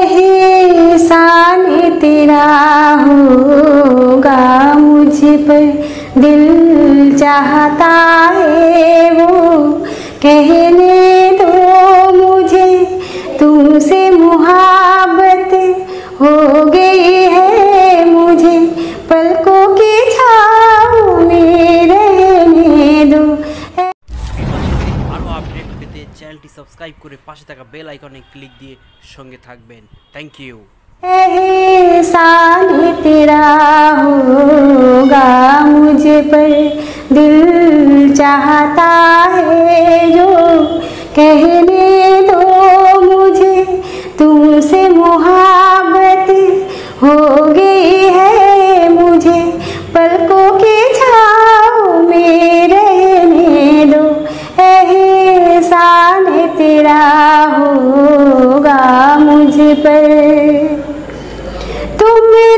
एहसान तेरा होगा मुझ पर, दिल चाहता है वो कहने दो मुझे, तुमसे मुहब्बत हो गई है मुझे, पलकों की छाँव में रहने दो। আরো আপডেট পেতে চ্যানেলটি সাবস্ক্রাইব করে পাশে থাকা বেল আইকনে ক্লিক দিয়ে সঙ্গে থাকবেন। Thank you. एहसान तेरा होगा मुझ पर, दिल चाहता है जो कहने दो मुझे, तुमसे मुहब्बत हो गई है मुझे, पलकों की छाँव में रहने दो। एहसान तेरा होगा मुझ पर, तुम